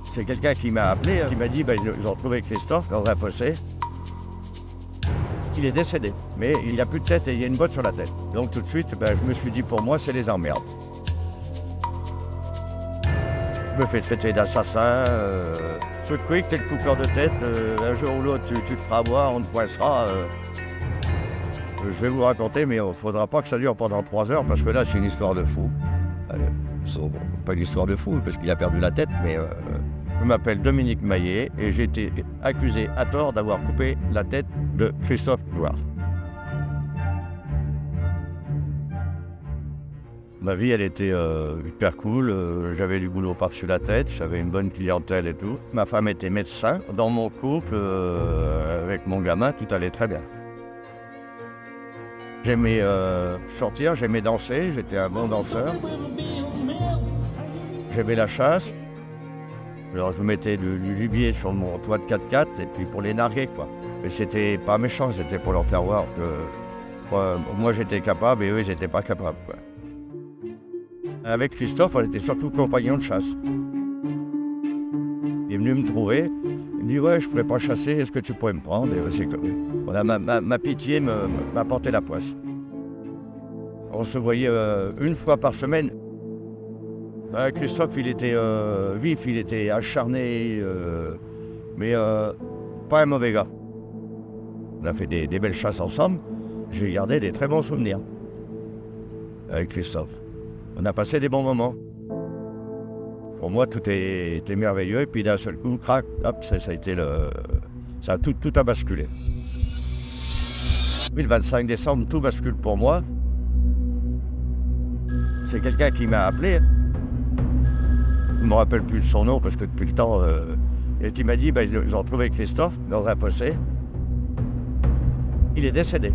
C'est quelqu'un qui m'a appelé, qui m'a dit ils ont trouvé Christophe dans un fossé. Il est décédé, mais il n'a plus de tête et il y a une botte sur la tête. Donc tout de suite, je me suis dit pour moi, c'est les emmerdes. Je me fais traiter d'assassin. Quick, t'es le coupeur de tête. Un jour ou l'autre, tu te feras voir, on te poissera. Je vais vous raconter, mais il ne faudra pas que ça dure pendant 3 heures, parce que là, c'est une histoire de fou. Pas une histoire de fou, parce qu'il a perdu la tête, mais je m'appelle Dominique Maillet et j'ai été accusé à tort d'avoir coupé la tête de Christophe Gloire. Ma vie, elle était hyper cool. J'avais du boulot par-dessus la tête, j'avais une bonne clientèle et tout. Ma femme était médecin. Dans mon couple, avec mon gamin, tout allait très bien. J'aimais sortir, j'aimais danser, j'étais un bon danseur. J'aimais la chasse. Alors je mettais du gibier sur mon toit de 4x4 et puis pour les narguer, quoi. Mais c'était pas méchant, c'était pour leur faire voir que moi j'étais capable et eux ils n'étaient pas capables, quoi. Avec Christophe, on était surtout compagnons de chasse. Il est venu me trouver, il me dit « Ouais, je ne pourrais pas chasser, est-ce que tu pourrais me prendre ?» Et c'est comme voilà, ma pitié m'a porté la poisse. On se voyait une fois par semaine. Christophe, il était vif, il était acharné, mais pas un mauvais gars. On a fait des belles chasses ensemble. J'ai gardé des très bons souvenirs avec Christophe. On a passé des bons moments. Pour moi, tout était merveilleux. Et puis d'un seul coup, crac, hop, ça a tout a basculé. Puis le 25 décembre, tout bascule pour moi. C'est quelqu'un qui m'a appelé. Je ne me rappelle plus de son nom parce que depuis le temps, et qui m'a dit ils ont trouvé Christophe dans un fossé. Il est décédé.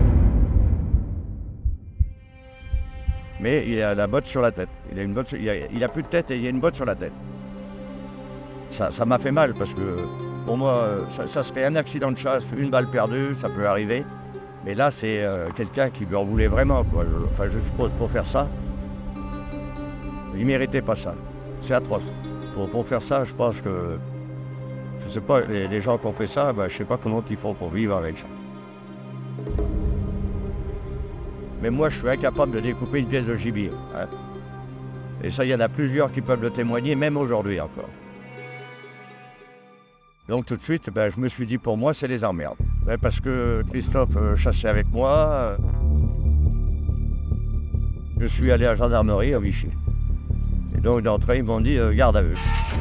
Mais il a la botte sur la tête. Il a plus de tête et il y a une botte sur la tête. Ça m'a fait mal parce que pour moi, ça serait un accident de chasse, une balle perdue, ça peut arriver. Mais là, c'est quelqu'un qui lui en voulait vraiment, quoi. Enfin, je suppose pour faire ça, il ne méritait pas ça. C'est atroce. Pour faire ça, je pense que, je ne sais pas, les gens qui ont fait ça, je ne sais pas comment ils font pour vivre avec ça. Mais moi, je suis incapable de découper une pièce de gibier. Hein. Et ça, il y en a plusieurs qui peuvent le témoigner, même aujourd'hui encore. Donc tout de suite, je me suis dit, pour moi, c'est les emmerdes. Parce que Christophe chassait avec moi. Je suis allé à la gendarmerie à Vichy. Et donc d'entrée, ils m'ont dit, garde à vue.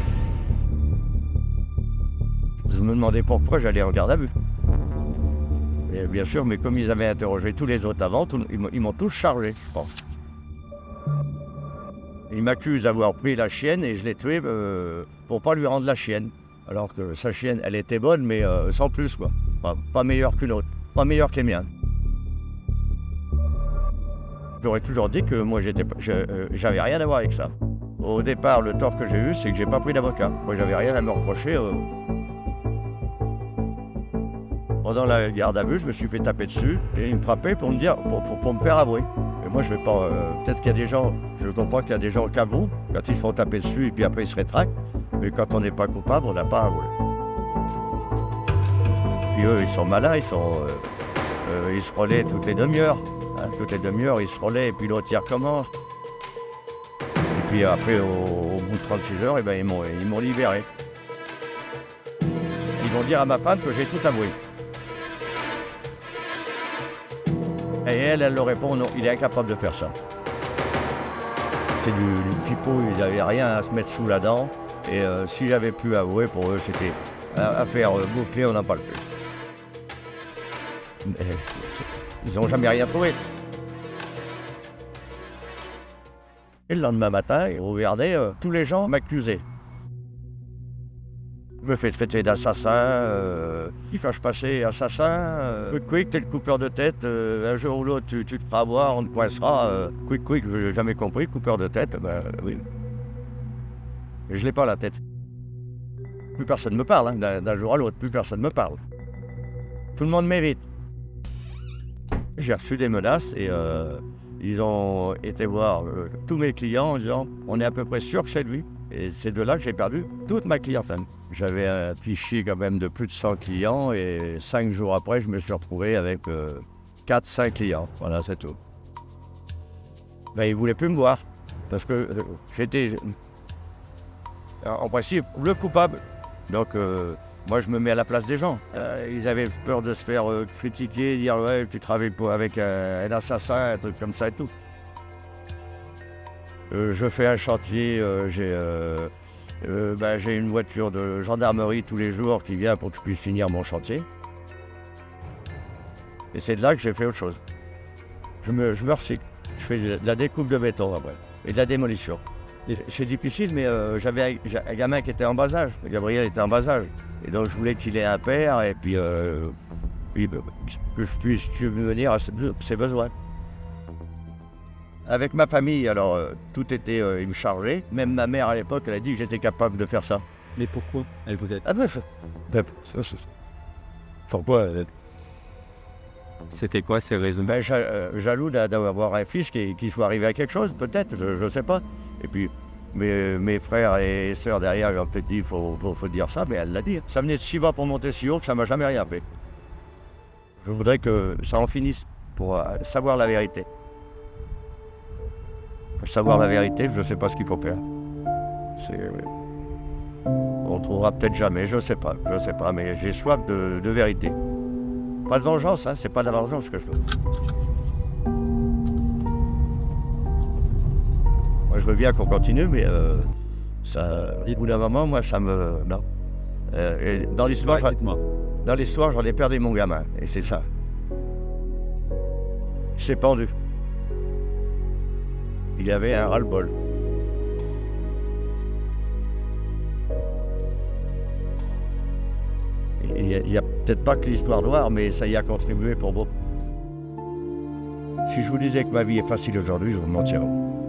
Je me demandais pourquoi j'allais en garde à vue. Et bien sûr, mais comme ils avaient interrogé tous les autres avant, ils m'ont tous chargé, je pense. Ils m'accusent d'avoir pris la chienne et je l'ai tuée pour pas lui rendre la chienne. Alors que sa chienne, elle était bonne, mais sans plus, quoi. Pas meilleure qu'une autre, pas meilleure que les miennes. J'aurais toujours dit que moi, j'avais rien à voir avec ça. Au départ, le tort que j'ai eu, c'est que j'ai pas pris d'avocat. Moi, j'avais rien à me reprocher. Pendant la garde à vue, je me suis fait taper dessus et il me frappait pour me dire, pour me faire avouer. Et moi, je vais pas. Peut-être qu'il y a des gens, je comprends qu'il y a des gens qui avouent quand ils se font taper dessus et puis après ils se rétractent. Mais quand on n'est pas coupable, on n'a pas avoué. Puis eux, ils sont malins, ils se relaient toutes les demi-heures. Hein, toutes les demi-heures, ils se relaient et puis l'autre, il recommence. Et puis après, au bout de 36 heures, ils m'ont libéré. Ils vont dire à ma femme que j'ai tout avoué. Et elle leur répond non, il est incapable de faire ça. C'est du pipeau, ils n'avaient rien à se mettre sous la dent. Et si j'avais pu avouer, pour eux, c'était affaire bouclée, on n'a pas le fait. Ils n'ont jamais rien trouvé. Et le lendemain matin, au Vernet, tous les gens m'accusaient. Je me fais traiter d'assassin, il fâche passer assassin, quick, t'es le coupeur de tête, un jour ou l'autre tu te feras voir, on te coincera, quick, je n'ai jamais compris, coupeur de tête, oui. Je l'ai pas la tête. Plus personne ne me parle, hein, d'un jour à l'autre, plus personne ne me parle. Tout le monde m'évite. J'ai reçu des menaces et ils ont été voir tous mes clients en disant on est à peu près sûr que c'est lui. Et c'est de là que j'ai perdu toute ma clientèle. J'avais un fichier quand même de plus de 100 clients et 5 jours après, je me suis retrouvé avec 4-5 clients. Voilà, c'est tout. Ben, ils ne voulaient plus me voir parce que j'étais, en principe, le coupable. Donc, moi, je me mets à la place des gens. Ils avaient peur de se faire critiquer, dire « ouais, tu travailles avec un assassin », un truc comme ça et tout. Je fais un chantier, j'ai une voiture de gendarmerie tous les jours qui vient pour que je puisse finir mon chantier. Et c'est de là que j'ai fait autre chose. Je me recycle. Je fais de la découpe de béton après et de la démolition. C'est difficile, mais j'avais un gamin qui était en bas âge. Gabriel était en bas âge. Et donc je voulais qu'il ait un père et puis que je puisse subvenir à ses besoins. Avec ma famille, alors tout était, il me chargeait. Même ma mère à l'époque, elle a dit que j'étais capable de faire ça. Mais pourquoi elle vous aide? Ah ben, pourquoi C'était quoi ces raisons? Ben, jaloux d'avoir un fils qui soit arrivé à quelque chose, peut-être, je ne sais pas. Et puis mes frères et sœurs derrière ont peut-être dit il faut dire ça, mais elle l'a dit. Ça venait de si bas pour monter si haut que ça ne m'a jamais rien fait. Je voudrais que ça en finisse pour savoir la vérité. Pour savoir la vérité, je ne sais pas ce qu'il faut faire. On ne trouvera peut-être jamais, je ne sais pas, mais j'ai soif de vérité. Pas de vengeance, hein, c'est pas de la vengeance que je veux. Moi, je veux bien qu'on continue, mais au bout d'un moment, moi, ça me... Non. Et dans l'histoire, j'en ai perdu mon gamin, et c'est ça. Il s'est pendu. Il y avait un ras-le-bol. Il n'y a peut-être pas que l'histoire noire, mais ça y a contribué pour beaucoup. Si je vous disais que ma vie est facile aujourd'hui, je vous mentirais.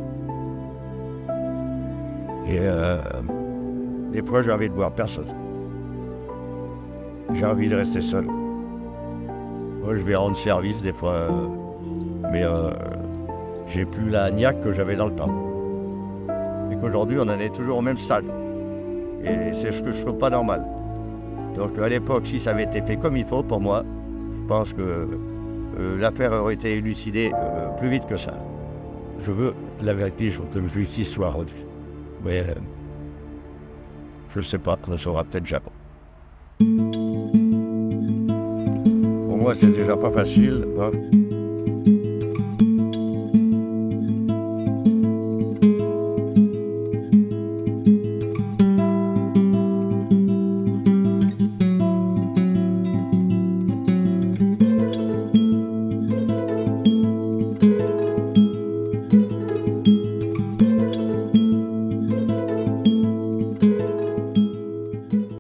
Et des fois, j'ai envie de voir personne. J'ai envie de rester seul. Moi, je vais rendre service des fois, mais j'ai plus la niaque que j'avais dans le temps. Et qu'aujourd'hui, on en est toujours au même stade. Et c'est ce que je trouve pas normal. Donc à l'époque, si ça avait été fait comme il faut, pour moi, je pense que l'affaire aurait été élucidée plus vite que ça. Je veux la vérité, je veux que la justice soit rendue. Mais je ne sais pas, on ne saura peut-être jamais. Pour moi, c'est déjà pas facile, hein.